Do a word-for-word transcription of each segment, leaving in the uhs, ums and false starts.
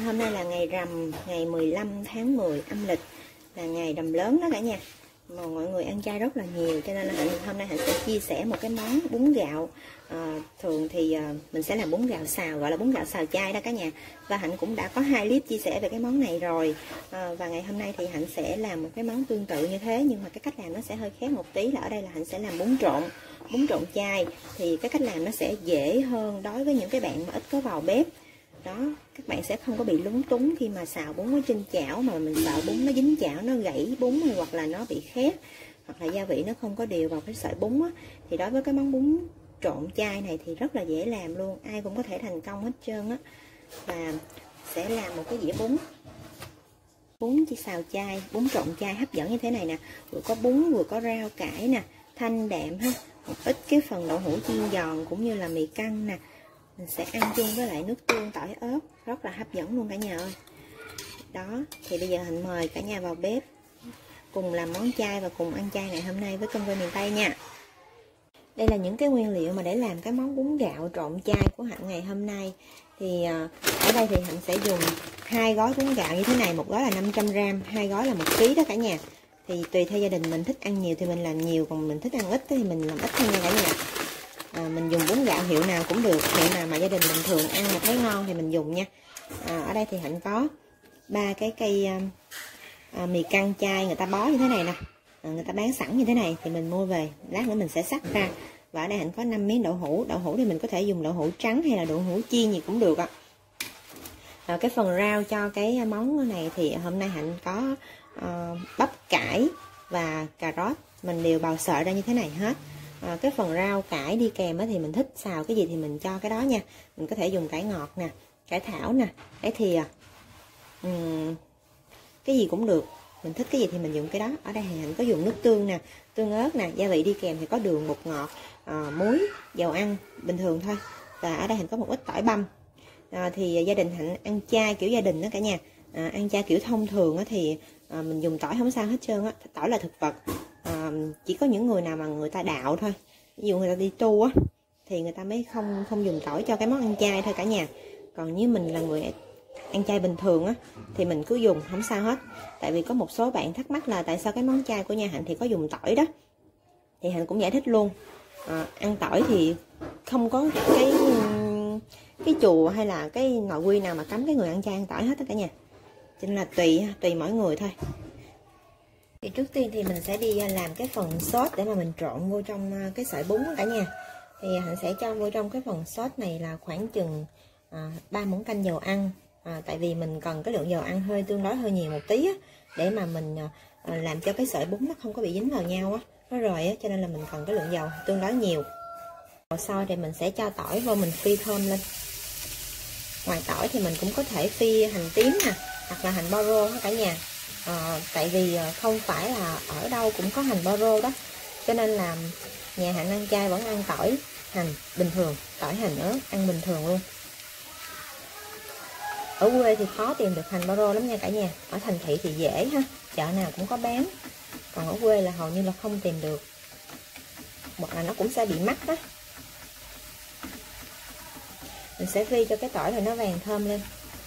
hôm nay là ngày rằm, ngày mười lăm tháng mười âm lịch, là ngày rằm lớn đó cả nhà. Mà mọi người ăn chay rất là nhiều, cho nên là hạnh, hôm nay Hạnh sẽ chia sẻ một cái món bún gạo. à, Thường thì à, mình sẽ làm bún gạo xào, gọi là bún gạo xào chay đó cả nhà. Và Hạnh cũng đã có hai clip chia sẻ về cái món này rồi. à, Và ngày hôm nay thì Hạnh sẽ làm một cái món tương tự như thế, nhưng mà cái cách làm nó sẽ hơi khác một tí, là ở đây là Hạnh sẽ làm bún trộn, bún trộn chay. Thì cái cách làm nó sẽ dễ hơn đối với những cái bạn mà ít có vào bếp. Đó, các bạn sẽ không có bị lúng túng khi mà xào bún ở trên chảo, mà mình sợ bún nó dính chảo, nó gãy bún, hoặc là nó bị khét, hoặc là gia vị nó không có đều vào cái sợi bún á. Thì đối với cái món bún trộn chay này thì rất là dễ làm luôn, ai cũng có thể thành công hết trơn á. Và sẽ làm một cái dĩa bún bún chỉ xào chay, bún trộn chay hấp dẫn như thế này nè, vừa có bún vừa có rau cải nè, thanh đạm ha, một ít cái phần đậu hũ chiên giòn cũng như là mì căng nè. Mình sẽ ăn chung với lại nước tương, tỏi ớt, rất là hấp dẫn luôn cả nhà ơi. Đó, thì bây giờ Hạnh mời cả nhà vào bếp cùng làm món chay và cùng ăn chay ngày hôm nay với cơm quê miền Tây nha. Đây là những cái nguyên liệu mà để làm cái món bún gạo trộn chay của Hạnh ngày hôm nay. Thì ở đây thì Hạnh sẽ dùng hai gói bún gạo như thế này, một gói là năm trăm gam, hai gói là một ký đó cả nhà. Thì tùy theo gia đình mình thích ăn nhiều thì mình làm nhiều, còn mình thích ăn ít thì mình làm ít thôi nha cả nhà. À, mình dùng bún gạo hiệu nào cũng được, hiệu nào mà gia đình mình thường ăn mà thấy ngon thì mình dùng nha. à, Ở đây thì Hạnh có ba cái cây à, mì căng chay người ta bó như thế này nè, à, người ta bán sẵn như thế này thì mình mua về, lát nữa mình sẽ xắt ra. Và ở đây Hạnh có năm miếng đậu hũ. Đậu hũ thì mình có thể dùng đậu hũ trắng hay là đậu hũ chiên gì cũng được ạ. à, Cái phần rau cho cái món này thì hôm nay Hạnh có uh, bắp cải và cà rốt, mình đều bào sợi ra như thế này hết. À, cái phần rau cải đi kèm thì mình thích xào cái gì thì mình cho cái đó nha. Mình có thể dùng cải ngọt nè, cải thảo nè, cải thìa, uhm, cái gì cũng được, mình thích cái gì thì mình dùng cái đó. Ở đây thì Hạnh có dùng nước tương nè, tương ớt nè, gia vị đi kèm thì có đường, bột ngọt, à, muối, dầu ăn bình thường thôi. Và ở đây Hạnh có một ít tỏi băm. à, Thì gia đình Hạnh ăn chay kiểu gia đình đó cả nhà. à, Ăn chay kiểu thông thường thì à, mình dùng tỏi không sao hết trơn á. Tỏi là thực vật. À, chỉ có những người nào mà người ta đạo thôi, ví dụ người ta đi tu á thì người ta mới không không dùng tỏi cho cái món ăn chay thôi cả nhà. Còn như mình là người ăn chay bình thường á thì mình cứ dùng không sao hết. Tại vì có một số bạn thắc mắc là tại sao cái món chay của nhà Hạnh thì có dùng tỏi đó, thì Hạnh cũng giải thích luôn. à, ăn tỏi thì không có cái cái chùa hay là cái nội quy nào mà cấm cái người ăn chay ăn tỏi hết đó cả nhà, cho nên là tùy tùy mỗi người thôi. Thì trước tiên thì mình sẽ đi làm cái phần sốt để mà mình trộn vô trong cái sợi bún cả nhà. Thì Hạnh sẽ cho vô trong cái phần sốt này là khoảng chừng à, ba muỗng canh dầu ăn. à, Tại vì mình cần cái lượng dầu ăn hơi tương đối hơi nhiều một tí á, để mà mình à, làm cho cái sợi bún nó không có bị dính vào nhau á, nó rồi á, cho nên là mình cần cái lượng dầu tương đối nhiều. Sau thì mình sẽ cho tỏi vô, mình phi thơm lên. Ngoài tỏi thì mình cũng có thể phi hành tím nè, hoặc là hành bo rô cả nhà. À, tại vì không phải là ở đâu cũng có hành bo rô đó, cho nên là nhà Hạnh ăn chay vẫn ăn tỏi hành bình thường, tỏi hành ớt ăn bình thường luôn. Ở quê thì khó tìm được hành bo rô lắm nha cả nhà, ở thành thị thì dễ ha, chợ nào cũng có bán, còn ở quê là hầu như là không tìm được, hoặc là nó cũng sẽ bị mắc đó. Mình sẽ phi cho cái tỏi này nó vàng thơm lên.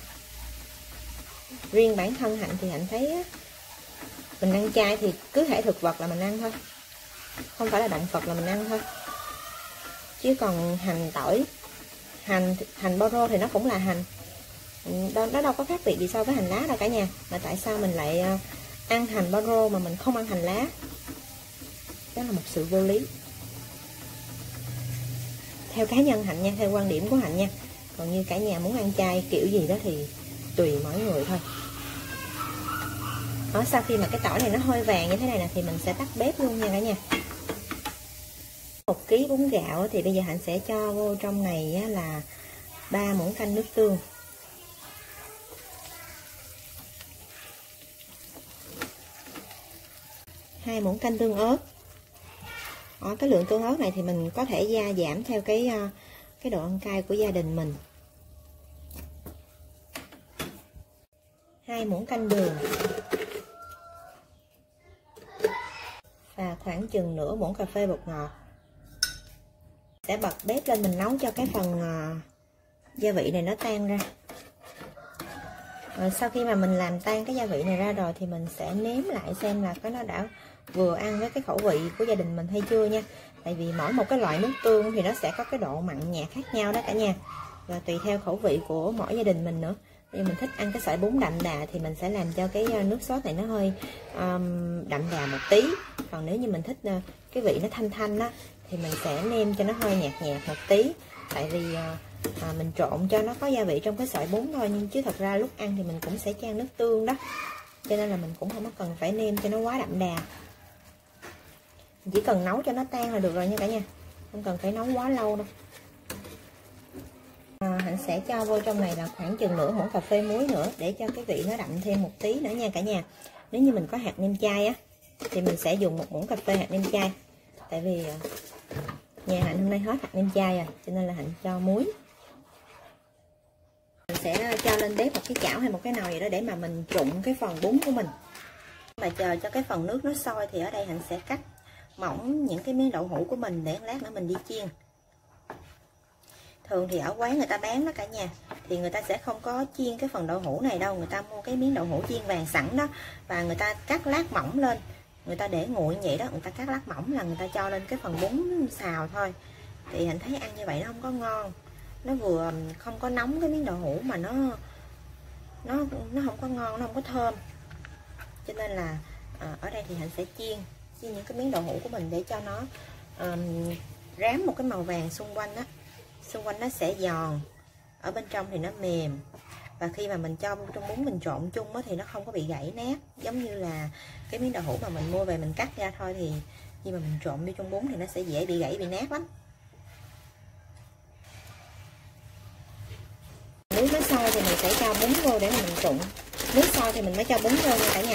Riêng bản thân Hạnh thì Hạnh thấy á, mình ăn chay thì cứ thể thực vật là mình ăn thôi, không phải là động vật là mình ăn thôi. Chứ còn hành tỏi, hành hành bo rô thì nó cũng là hành, nó đâu có khác biệt gì so với hành lá đâu cả nhà. Mà tại sao mình lại ăn hành bo rô mà mình không ăn hành lá? Đó là một sự vô lý, theo cá nhân Hạnh nha, theo quan điểm của Hạnh nha. Còn như cả nhà muốn ăn chay kiểu gì đó thì tùy mỗi người thôi. Đó, sau khi mà cái tỏi này nó hơi vàng như thế này nè thì mình sẽ tắt bếp luôn nha cả nhà. Một ký bún gạo thì bây giờ Hạnh sẽ cho vô trong này là ba muỗng canh nước tương, hai muỗng canh tương ớt. Đó, cái lượng tương ớt này thì mình có thể gia giảm theo cái cái độ ăn cay của gia đình mình. Hai muỗng canh đường và khoảng chừng nửa muỗng cà phê bột ngọt. Sẽ bật bếp lên mình nấu cho cái phần uh, gia vị này nó tan ra. À, sau khi mà mình làm tan cái gia vị này ra rồi thì mình sẽ nếm lại xem là cái nó đã vừa ăn với cái khẩu vị của gia đình mình hay chưa nha. Tại vì mỗi một cái loại nước tương thì nó sẽ có cái độ mặn nhạt khác nhau đó cả nhà, và tùy theo khẩu vị của mỗi gia đình mình nữa. Nếu mình thích ăn cái sợi bún đậm đà thì mình sẽ làm cho cái nước sốt này nó hơi um, đậm đà một tí. Còn nếu như mình thích uh, cái vị nó thanh thanh á thì mình sẽ nêm cho nó hơi nhạt nhạt một tí. Tại vì uh, à, mình trộn cho nó có gia vị trong cái sợi bún thôi, nhưng chứ thật ra lúc ăn thì mình cũng sẽ chan nước tương đó, cho nên là mình cũng không có cần phải nêm cho nó quá đậm đà. Mình chỉ cần nấu cho nó tan là được rồi nha cả nhà, không cần phải nấu quá lâu đâu. À, Hạnh sẽ cho vô trong này là khoảng chừng nửa muỗng cà phê muối nữa để cho cái vị nó đậm thêm một tí nữa nha cả nhà. Nếu như mình có hạt nêm chai á thì mình sẽ dùng một muỗng cà phê hạt nêm chai. Tại vì nhà Hạnh hôm nay hết hạt nêm chai rồi, cho nên là Hạnh cho muối. Mình sẽ cho lên bếp một cái chảo hay một cái nồi gì đó để mà mình trụng cái phần bún của mình. Mà chờ cho cái phần nước nó sôi thì ở đây Hạnh sẽ cắt mỏng những cái miếng đậu hũ của mình để lát nữa mình đi chiên. Thường thì ở quán người ta bán đó cả nhà, thì người ta sẽ không có chiên cái phần đậu hũ này đâu. Người ta mua cái miếng đậu hũ chiên vàng sẵn đó, và người ta cắt lát mỏng lên, người ta để nguội như vậy đó, người ta cắt lát mỏng là người ta cho lên cái phần bún xào thôi. Thì Hạnh thấy ăn như vậy nó không có ngon, nó vừa không có nóng cái miếng đậu hũ mà nó nó nó không có ngon, nó không có thơm. Cho nên là à, ở đây thì Hạnh sẽ chiên chiên những cái miếng đậu hũ của mình để cho nó um, rám một cái màu vàng xung quanh đó, xung quanh nó sẽ giòn, ở bên trong thì nó mềm. Và khi mà mình cho trong bún mình trộn chung đó, thì nó không có bị gãy nát giống như là cái miếng đậu hũ mà mình mua về mình cắt ra thôi, thì khi mà mình trộn vô trong bún thì nó sẽ dễ bị gãy, bị nát lắm. Nước nó sôi thì mình sẽ cho bún vô để mà mình trụng. Nước sôi thì mình mới cho bún vô nha cả nhà.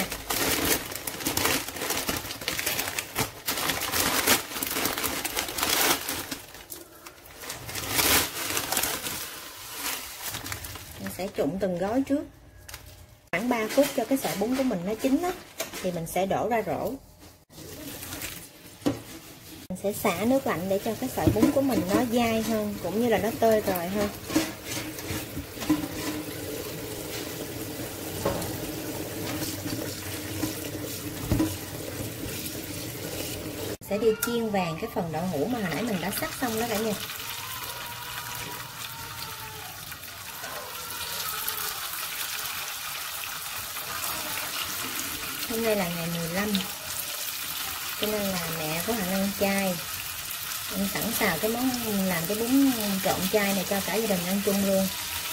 Mình sẽ trụng từng gói trước. Khoảng ba phút cho cái sợi bún của mình nó chín đó, thì mình sẽ đổ ra rổ. Mình sẽ xả nước lạnh để cho cái sợi bún của mình nó dai hơn, cũng như là nó tơi rời hơn. Sẽ đi chiên vàng cái phần đậu hũ mà hồi nãy mình đã sắc xong đó cả nhà. Hôm nay là ngày mười lăm, cho nên là mẹ của Hạnh ăn chay. Em sẵn sàng cái món làm cái bún trộn chay này cho cả gia đình ăn chung luôn.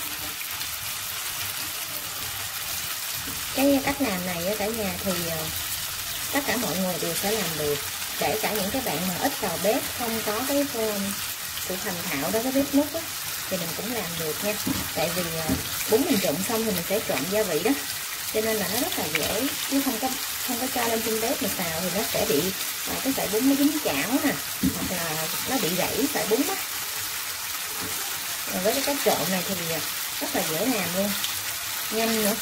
Cái cách làm này ở cả nhà thì tất cả mọi người đều sẽ làm được, kể cả những cái bạn mà ít vào bếp, không có cái sự thành thạo đó, cái bếp nút á, thì mình cũng làm được nha. Tại vì bún mình trộn xong thì mình sẽ trộn gia vị đó, cho nên là nó rất là dễ, chứ không có không có cho lên trên bếp mà xào thì nó sẽ bị à, cái sợi bún nó dính chảo nè, hoặc là nó bị gãy sợi bún á. Với cái cách trộn này thì rất là dễ làm luôn, nhanh nữa.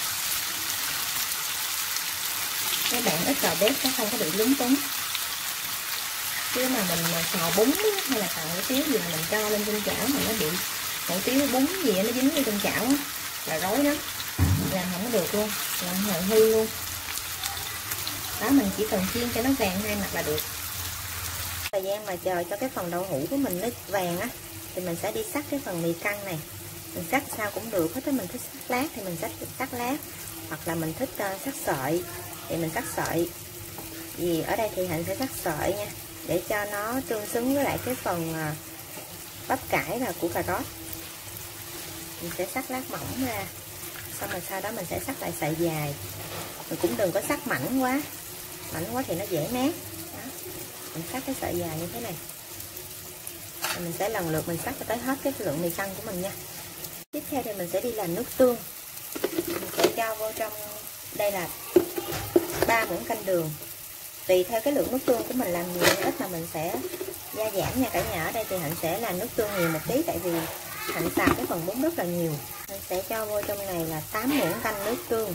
Các bạn ít vào bếp nó không có bị lúng túng. Chứ mà mình mà xào bún hay là xào hủ tiếu gì mà mình cho lên trên chảo mà nó bị hủ tiếu bún gì nó dính lên trên chảo là rối lắm, làm không có được luôn, làm hồi hư luôn đó. Mình chỉ cần chiên cho nó vàng hai mặt là được. Thời gian mà chờ cho cái phần đậu hũ của mình nó vàng á, thì mình sẽ đi xắt cái phần mì căng này. Mình xắt sao cũng được hết á, mình thích xắt lát thì mình xắt xắt lát, hoặc là mình thích uh, xắt sợi thì mình cắt sợi. Vì ở đây thì Hạnh sẽ cắt sợi nha, để cho nó tương xứng với lại cái phần bắp cải và củ cà rốt. Mình sẽ cắt lát mỏng ra, xong rồi sau đó mình sẽ cắt lại sợi dài. Mình cũng đừng có cắt mảnh quá, mảnh quá thì nó dễ nát đó. Mình cắt cái sợi dài như thế này, rồi mình sẽ lần lượt mình cắt cho tới hết cái lượng mì căng của mình nha. Tiếp theo thì mình sẽ đi làm nước tương. Mình sẽ cho vô trong đây là ba muỗng canh đường. Tùy theo cái lượng nước tương của mình làm nhiều hay ít mà mình sẽ gia giảm nha cả nhà. Ở đây thì Hạnh sẽ làm nước tương nhiều một tí, tại vì Hạnh xào cái phần bún rất là nhiều. Hạnh sẽ cho vô trong này là tám muỗng canh nước tương.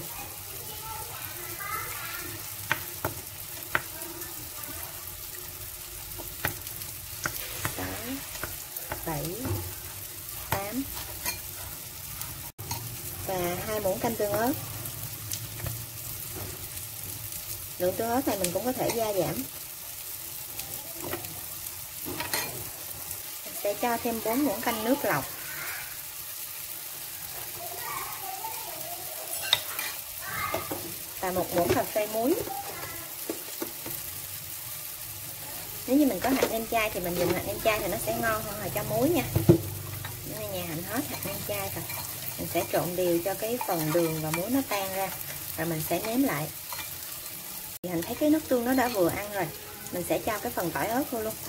sáu, bảy, tám. Và hai muỗng canh tương ớt. Lượng tương ớt này mình cũng có thể gia giảm. Mình sẽ cho thêm bốn muỗng canh nước lọc. Và một muỗng cà phê muối. Nếu như mình có hạt nêm chai thì mình dùng hạt nêm chai thì nó sẽ ngon hơn là cho muối nha. Bữa nay nhà Hạnh hết hạt nêm chai rồi. Mình sẽ trộn đều cho cái phần đường và muối nó tan ra. Rồi mình sẽ nếm lại. Thì Hạnh thấy cái nước tương nó đã vừa ăn rồi. Mình sẽ cho cái phần tỏi ớt vô luôn.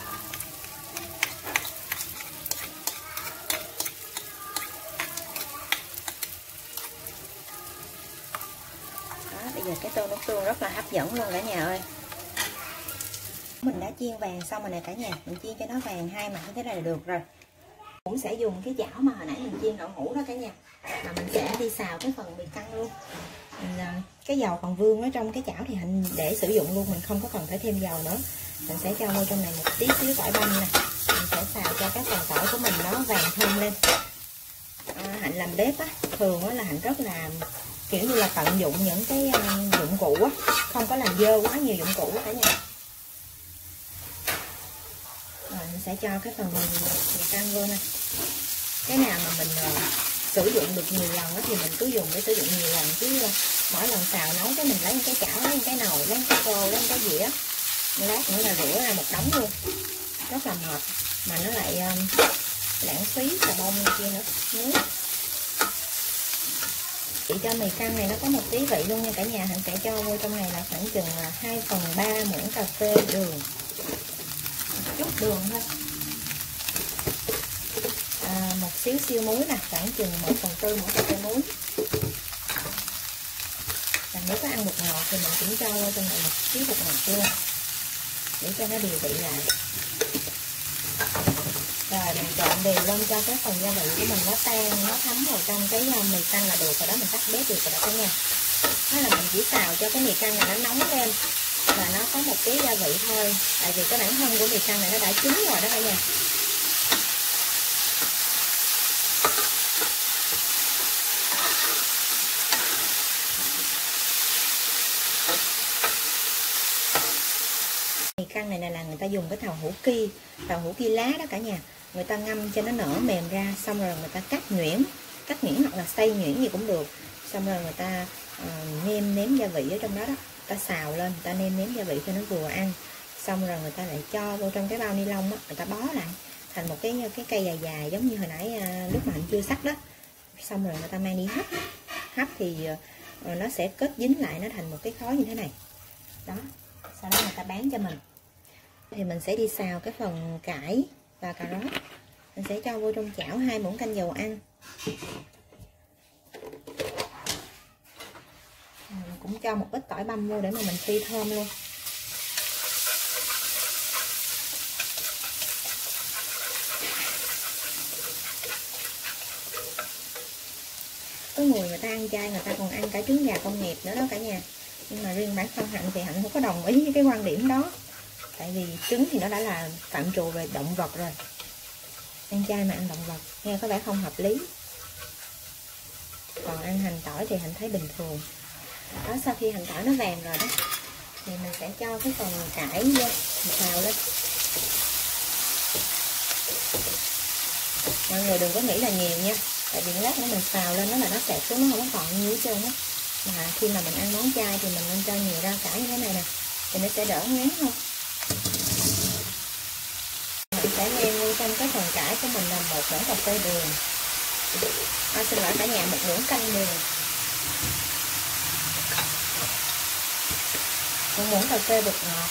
Đó, bây giờ cái tô nước tương rất là hấp dẫn luôn cả nhà ơi. Mình đã chiên vàng xong rồi nè cả nhà. Mình chiên cho nó vàng hai mặt như thế này là được rồi. Cũng sẽ dùng cái chảo mà hồi nãy mình chiên đậu hũ đó cả nhà. Và mình sẽ đi xào cái phần mì căng luôn. Mình, cái dầu còn vương ở trong cái chảo thì Hạnh để sử dụng luôn. Mình không có cần phải thêm dầu nữa. Mình sẽ cho vô trong này một tí xíu tỏi băm nè. Mình sẽ xào cho cái phần tỏi của mình nó vàng thơm lên. à, Hạnh làm bếp á, thường á là Hạnh rất là kiểu như là tận dụng những cái dụng cụ á, không có làm dơ quá nhiều dụng cụ cả nhà. Rồi mình sẽ cho cái phần mì căng vô nè. Cái nào mà mình uh, sử dụng được nhiều lần đó thì mình cứ dùng để sử dụng nhiều lần, chứ uh, mỗi lần xào nấu cái mình lấy cái chảo, lấy cái nồi, lấy cái tô, lấy cái dĩa, lát nữa là rửa ra một đống luôn, rất là mệt mà nó lại uh, lãng phí xà bông kia nữa. Nước chỉ cho mì căng này nó có một tí vị luôn nha cả nhà. Hạnh sẽ cho vô trong này là khoảng chừng hai phần ba muỗng cà phê đường, một chút đường thôi, à, một xíu siêu muối nè, khoảng chừng một phần tư muỗng cà phê muối. Và nếu có ăn bột ngọt thì mình cũng cho vô trong này một xíu bột ngọt luôn để cho nó điều vị lại. Rồi mình trộn đều lên cho cái phần gia vị của mình nó tan, nó thấm vào trong cái mì căng là được rồi đó. Mình tắt bếp được rồi đó cả nhà. Đó là mình chỉ xào cho cái mì căng này nó nóng lên và nó có một cái gia vị thôi. Tại vì cái bản thân của mì căng này nó đã chín rồi đó cả nhà. Mì căng này là người ta dùng cái tàu hũ ki, tàu hũ ki lá đó cả nhà. Người ta ngâm cho nó nở mềm ra, xong rồi người ta cắt nhuyễn, cắt nhuyễn hoặc là xay nhuyễn gì cũng được. Xong rồi người ta uh, nêm nếm gia vị ở trong đó đó, người ta xào lên, người ta nêm nếm gia vị cho nó vừa ăn. Xong rồi người ta lại cho vô trong cái bao ni lông á, người ta bó lại thành một cái cái cây dài dài giống như hồi nãy uh, lúc mà Hạnh chưa sắc đó. Xong rồi người ta mang đi hấp, hấp thì uh, nó sẽ kết dính lại, nó thành một cái khối như thế này đó. Sau đó người ta bán cho mình. Thì mình sẽ đi xào cái phần cải và cà rốt. Mình sẽ cho vô trong chảo hai muỗng canh dầu ăn. Mình cũng cho một ít tỏi băm vô để mà mình phi thơm luôn. Có người người ta ăn chay, người ta còn ăn cả trứng gà công nghiệp nữa đó cả nhà. Nhưng mà riêng bản thân Hạnh thì Hạnh không có đồng ý với cái quan điểm đó. Tại vì trứng thì nó đã là phạm trù về động vật rồi. Ăn chay mà ăn động vật nghe có vẻ không hợp lý. Còn ăn hành tỏi thì Hạnh thấy bình thường. Đó, sau khi hành tỏi nó vàng rồi đó thì mình sẽ cho cái phần cải vô, mình xào lên. Mọi người đừng có nghĩ là nhiều nha. Tại vì lát nữa mình xào lên nó là nó xẹt xuống, nó không có còn nhiều hết trơn á. Mà khi mà mình ăn món chay thì mình nên cho nhiều rau cải như thế này nè, thì nó sẽ đỡ ngán hơn. Mình sẽ nêm vô trong cái phần cải của mình là một muỗng cà phê đường, à, xin lỗi cả nhà, một muỗng canh đường, một muỗng cà phê bột ngọt.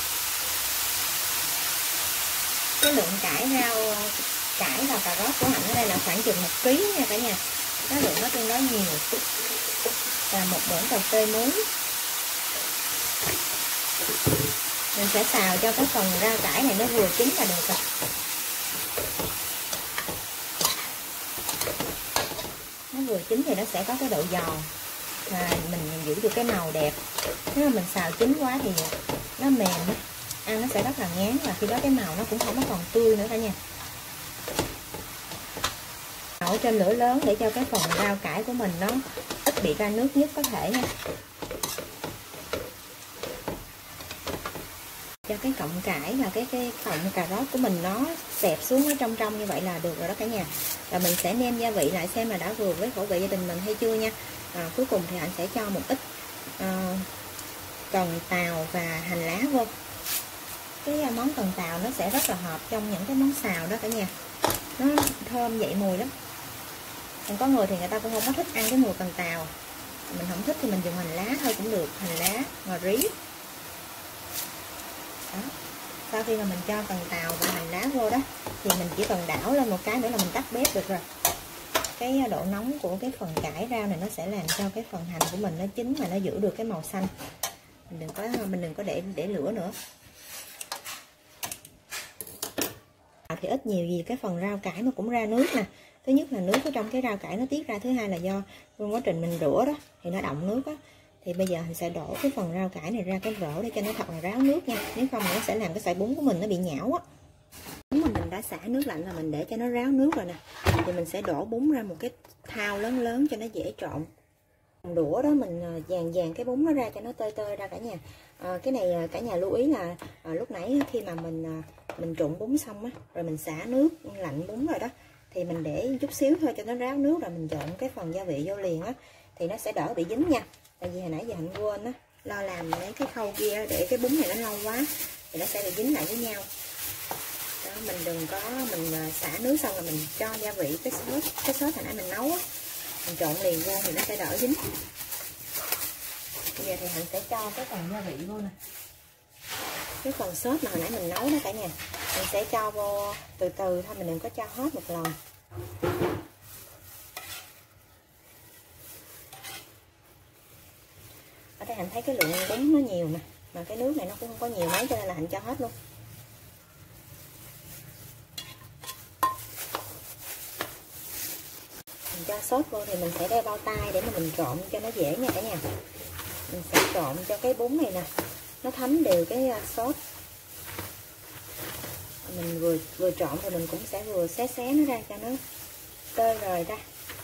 Cái lượng cải rau cải và cà rốt của Hạnh ở đây là khoảng chừng một ký nha cả nhà. Cái lượng nó tương đối nhiều. Và một muỗng cà phê muối. Mình sẽ xào cho cái phần rau cải này nó vừa chín là được rồi. Nó vừa chín thì nó sẽ có cái độ giòn và mình giữ được cái màu đẹp. Nếu mà mình xào chín quá thì nó mềm, ăn nó sẽ rất là ngán, và khi đó cái màu nó cũng không có còn tươi nữa cả nhà. Nấu trên lửa lớn để cho cái phần rau cải của mình nó bị ra nước nhất có thể nha. Cho cái cọng cải và cái cái cọng cà rốt của mình nó xẹp xuống ở trong trong như vậy là được rồi đó cả nhà. Và mình sẽ nêm gia vị lại xem là đã vừa với khẩu vị gia đình mình hay chưa nha. À, cuối cùng thì Hạnh sẽ cho một ít uh, cần tàu và hành lá vô. Cái món cần tàu nó sẽ rất là hợp trong những cái món xào đó cả nhà, nó thơm dậy mùi lắm. Còn có người thì người ta cũng không có thích ăn cái mùi cần tàu, mình không thích thì mình dùng hành lá thôi cũng được, hành lá, ngò rí đó. Sau khi mà mình cho cần tàu và hành lá vô đó thì mình chỉ cần đảo lên một cái nữa là mình tắt bếp được rồi. Cái độ nóng của cái phần cải rau này nó sẽ làm cho cái phần hành của mình nó chín mà nó giữ được cái màu xanh. Mình đừng có mình đừng có để để lửa nữa. Thì ít nhiều gì cái phần rau cải nó cũng ra nước nè. Thứ nhất là nước ở trong cái rau cải nó tiết ra, thứ hai là do trong quá trình mình rửa đó thì nó đọng nước á. Thì bây giờ mình sẽ đổ cái phần rau cải này ra cái rổ để cho nó thật là ráo nước nha. Nếu không nó sẽ làm cái sợi bún của mình nó bị nhão á. Bún mà mình đã xả nước lạnh là mình để cho nó ráo nước rồi nè. Thì mình sẽ đổ bún ra một cái thau lớn lớn cho nó dễ trộn. Đũa đó mình dàn dàn cái bún nó ra cho nó tơi tơi ra cả nhà. À, cái này cả nhà lưu ý là à, lúc nãy khi mà mình mình trộn bún xong á, rồi mình xả nước lạnh bún rồi đó, thì mình để chút xíu thôi cho nó ráo nước rồi mình trộn cái phần gia vị vô liền á, thì nó sẽ đỡ bị dính nha. Tại vì hồi nãy giờ Hạnh quên á, lo làm lấy cái khâu kia để cái bún này nó lâu quá thì nó sẽ bị dính lại với nhau đó. Mình đừng có mình xả nước xong rồi mình cho gia vị cái sốt cái sốt hồi nãy mình nấu á, mình trộn liền vô thì nó sẽ đỡ dính. Bây giờ thì Hạnh sẽ cho cái phần gia vị vô nè, cái phần sốt mà hồi nãy mình nấu đó cả nhà, mình sẽ cho vô từ từ thôi, mình đừng có cho hết một lần. Ở đây Hạnh thấy cái lượng bún nó nhiều nè, mà cái nước này nó cũng không có nhiều mấy cho nên là Hạnh cho hết luôn. Mình cho sốt vô thì mình sẽ đeo bao tay để mà mình trộn cho nó dễ nha cả nhà. Mình sẽ trộn cho cái bún này nè nó thấm đều cái sốt. Mình vừa vừa trộn thì mình cũng sẽ vừa xé xé nó ra cho nó tơi rồi ra.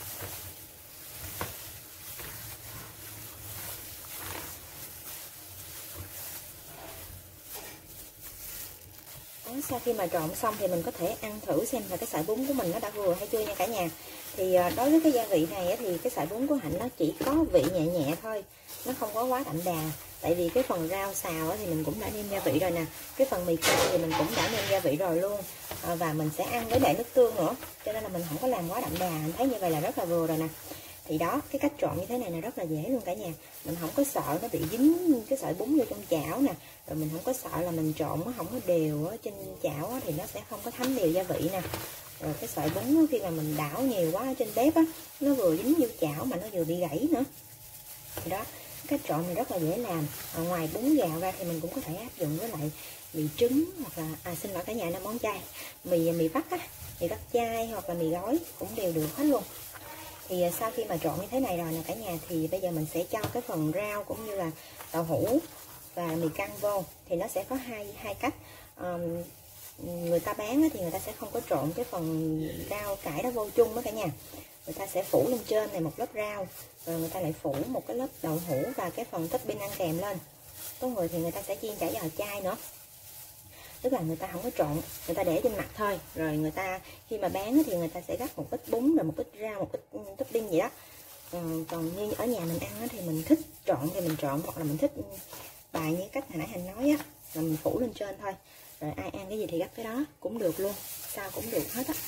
Đó, sau khi mà trộn xong thì mình có thể ăn thử xem là cái sợi bún của mình nó đã vừa hay chưa nha cả nhà. Thì đối với cái gia vị này thì cái sợi bún của Hạnh nó chỉ có vị nhẹ nhẹ thôi, nó không có quá đậm đà. Tại vì cái phần rau xào thì mình cũng đã nêm gia vị rồi nè, cái phần mì cay thì mình cũng đã nêm gia vị rồi luôn, à, và mình sẽ ăn với lại nước tương nữa, cho nên là mình không có làm quá đậm đà. Mình thấy như vậy là rất là vừa rồi nè. Thì đó, cái cách trộn như thế này là rất là dễ luôn cả nhà. Mình không có sợ nó bị dính cái sợi bún vô trong chảo nè, rồi mình không có sợ là mình trộn nó không có đều ở trên chảo thì nó sẽ không có thấm đều gia vị nè. Rồi cái sợi bún khi mà mình đảo nhiều quá ở trên bếp á, nó vừa dính vô chảo mà nó vừa bị gãy nữa. Thì đó, cách trộn này rất là dễ làm. À, ngoài bún gạo ra thì mình cũng có thể áp dụng với lại mì trứng, hoặc là à xin lỗi cả nhà, là món chay, mì mì vắt á, mì vắt chay hoặc là mì gói cũng đều được hết luôn. Thì sau khi mà trộn như thế này rồi nè cả nhà, thì bây giờ mình sẽ cho cái phần rau cũng như là đậu hũ và mì căn vô. Thì nó sẽ có hai hai cách. Um, người ta bán thì người ta sẽ không có trộn cái phần rau cải đó vô chung đó cả nhà. Người ta sẽ phủ lên trên này một lớp rau, rồi người ta lại phủ một cái lớp đậu hũ và cái phần topping ăn kèm lên. Có người thì người ta sẽ chiên chả giò chay nữa, tức là người ta không có trộn, người ta để trên mặt thôi. Rồi người ta khi mà bán thì người ta sẽ rắc một ít bún, rồi một ít rau, một ít topping gì đó. Còn, còn như ở nhà mình ăn thì mình thích trộn thì mình trộn, hoặc là mình thích bài như cách hồi nãy Hạnh nói á, là mình phủ lên trên thôi. Rồi ai ăn cái gì thì gấp cái đó cũng được luôn, sao cũng được hết á.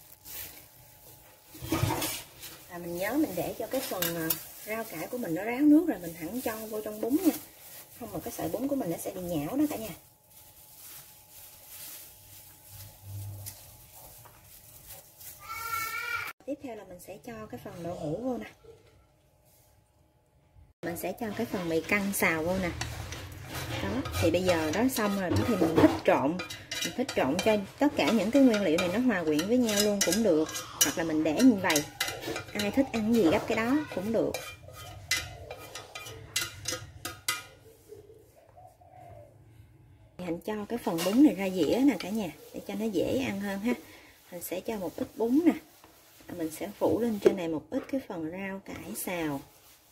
Và mình nhớ mình để cho cái phần rau cải của mình nó ráo nước rồi mình hẳn cho vô trong bún nha, không mà cái sợi bún của mình nó sẽ bị nhão đó cả nhà. Tiếp theo là mình sẽ cho cái phần đậu hũ vô nè, mình sẽ cho cái phần mì căn xào vô nè. Đó, thì bây giờ đó xong rồi đó thì mình thích trộn, mình thích trộn cho tất cả những cái nguyên liệu này nó hòa quyện với nhau luôn cũng được, hoặc là mình để như vậy, ai thích ăn gì gấp cái đó cũng được. Hạnh cho cái phần bún này ra dĩa nè cả nhà, để cho nó dễ ăn hơn ha. Mình sẽ cho một ít bún nè, mình sẽ phủ lên trên này một ít cái phần rau cải xào,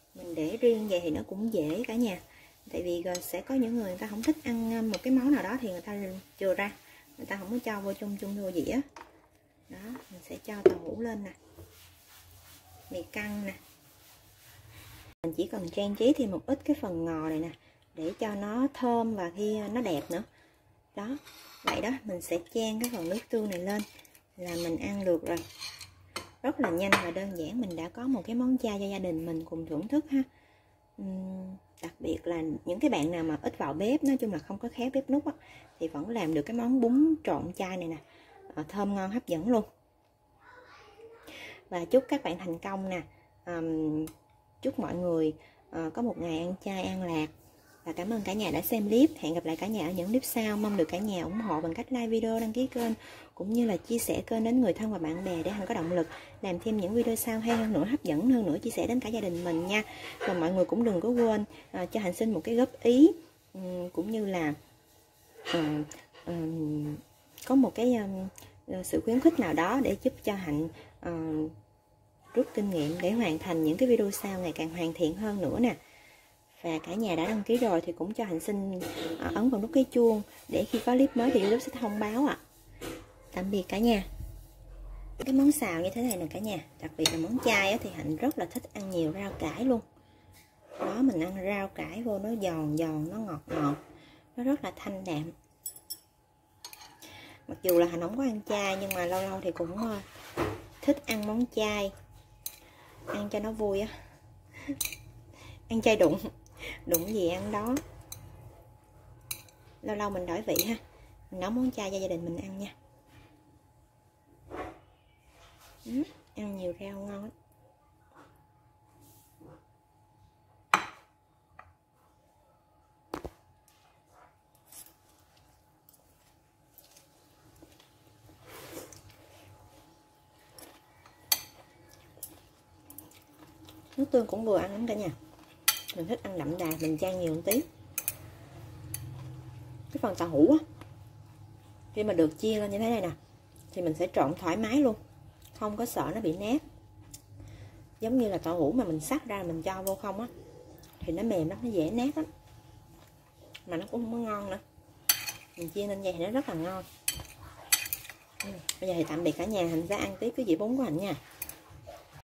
mình để riêng vậy thì nó cũng dễ cả nhà. Tại vì sẽ có những người người ta không thích ăn một cái món nào đó thì người ta chừa ra, người ta không có cho vô trong chung vô dĩa. Đó, mình sẽ cho tàu hũ lên nè, mì căng nè. Mình chỉ cần trang trí thêm một ít cái phần ngò này nè để cho nó thơm và khi nó đẹp nữa. Đó, vậy đó, mình sẽ chan cái phần nước tương này lên là mình ăn được rồi. Rất là nhanh và đơn giản, mình đã có một cái món chay cho gia đình mình cùng thưởng thức ha. Uhm, đặc biệt là những cái bạn nào mà ít vào bếp, nói chung là không có khéo bếp núc á, thì vẫn làm được cái món bún trộn chay này nè, thơm ngon hấp dẫn luôn. Và chúc các bạn thành công nè. uhm, chúc mọi người uh, có một ngày ăn chay an lạc. Và cảm ơn cả nhà đã xem clip. Hẹn gặp lại cả nhà ở những clip sau. Mong được cả nhà ủng hộ bằng cách like video, đăng ký kênh cũng như là chia sẻ kênh đến người thân và bạn bè để Hằng có động lực làm thêm những video sau hay hơn nữa, hấp dẫn hơn nữa, chia sẻ đến cả gia đình mình nha. Và mọi người cũng đừng có quên uh, cho Hạnh xin một cái góp ý, um, cũng như là uh, uh, có một cái um, sự khuyến khích nào đó để giúp cho Hạnh uh, rút kinh nghiệm để hoàn thành những cái video sau ngày càng hoàn thiện hơn nữa nè. Và cả nhà đã đăng ký rồi thì cũng cho Hạnh xin ấn vào nút cái chuông để khi có clip mới thì YouTube sẽ thông báo ạ. À. Tạm biệt cả nhà. Cái món xào như thế này nè cả nhà, đặc biệt là món chay thì Hạnh rất là thích ăn nhiều rau cải luôn. Đó, mình ăn rau cải vô nó giòn giòn, nó ngọt ngọt, nó rất là thanh đạm. Mặc dù là Hạnh không có ăn chay nhưng mà lâu lâu thì cũng thích ăn món chay, ăn cho nó vui á. Ăn chay đụng đụng gì ăn đó, lâu lâu mình đổi vị ha, mình nấu món chay cho gia đình mình ăn nha. ừ, ăn nhiều rau ngon lắm. Nước tương cũng vừa ăn lắm cả nhà. Mình thích ăn đậm đà, mình chan nhiều một tí. Cái phần tàu hũ á, khi mà được chia lên như thế này nè thì mình sẽ trộn thoải mái luôn, không có sợ nó bị nát. Giống như là tàu hũ mà mình xắt ra mình cho vô không á thì nó mềm lắm, nó dễ nát lắm, mà nó cũng không có ngon nữa. Mình chia lên vậy thì nó rất là ngon. ừ. Bây giờ thì tạm biệt cả nhà, Hạnh sẽ ăn tiếp cái dĩa bún của Hạnh nha.